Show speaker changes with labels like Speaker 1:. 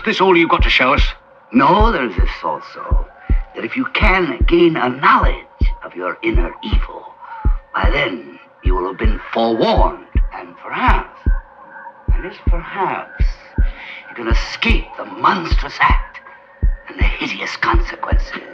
Speaker 1: Is this all you've got to show us?
Speaker 2: No, there's this also, that if you can gain a knowledge of your inner evil, by then you will have been forewarned, and perhaps, you can escape the monstrous act and the hideous consequences.